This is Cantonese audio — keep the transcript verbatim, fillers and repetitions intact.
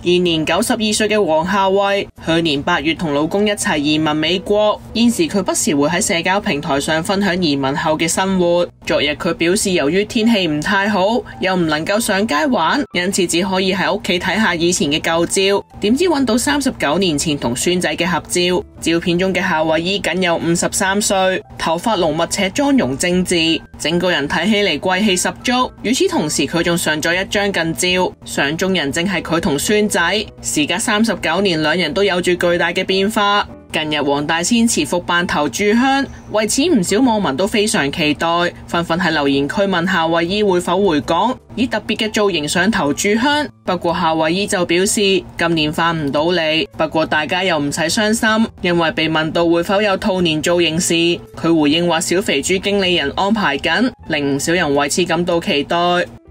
現年九十二歲嘅黃夏蕙，去年八月同老公一齊移民美國，現時佢不時會喺社交平台上分享移民後嘅生活。昨日佢表示，由於天氣唔太好，又唔能夠上街玩，因此只可以喺屋企睇下以前嘅舊照。點知揾到三十九年前同孫仔嘅合照，照片中嘅夏蕙姨僅有五十三歲，頭髮濃密且妝容精緻，整個人睇起嚟貴氣十足。與此同時，佢仲上咗一張近照，相中人正係佢同孫仔。時隔三十九年，兩人都有住巨大嘅變化。近日黃大仙慈福辦頭炷香，為此唔少網民都非常期待，紛紛喺留言區問夏蕙姨會否回港，以特別嘅造型上頭炷香。不過夏蕙姨就表示今年返唔到嚟，不過大家又唔使傷心，因為被問到會否有兔年造型時，佢回應話小肥豬經理人安排緊，令唔少人為此感到期待。